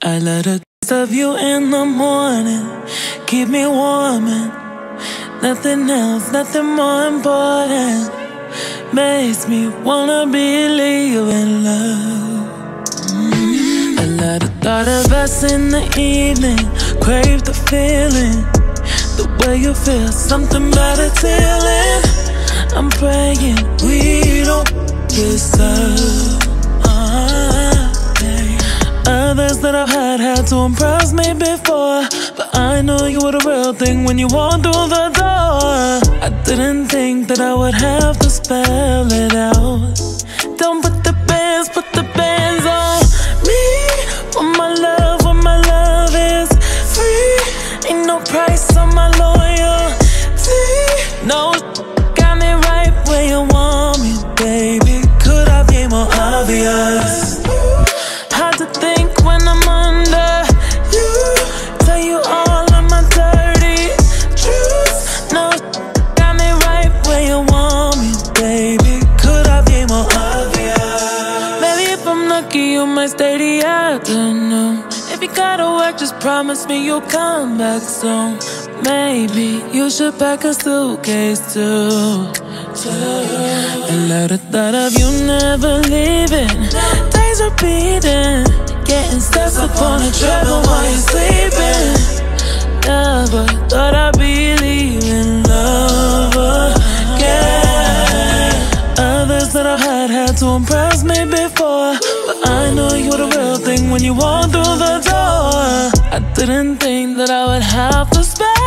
I love the taste of you in the morning, keep me warm and nothing else, nothing more important makes me wanna believe in love. I love the thought of us in the evening, crave the feeling, the way you feel, something about a feeling. I'm praying we don't kiss up. Others that I've had to impress me before, but I know you were the real thing when you walked through the door. I didn't think that I would have to spell it out. Don't put the bands on me. When my love is free, ain't no price on my loyalty. No, got me right where you want me, baby. Could I be more obvious? Hard to think when I'm under you, tell you all of my dirty truths. No, got me right where you want me, baby. Could I be more obvious? Maybe if I'm lucky, you might stay the afternoon. If you gotta work, just promise me you'll come back soon. Maybe you should pack a suitcase too. I love the thought of you never leaving, days repeating, getting steps up on the treadmill while you're sleeping. Never thought I'd believe in love again. Others that I've had to impress me before, but I know you were the real thing when you walked through the door. I didn't think that I would have to spend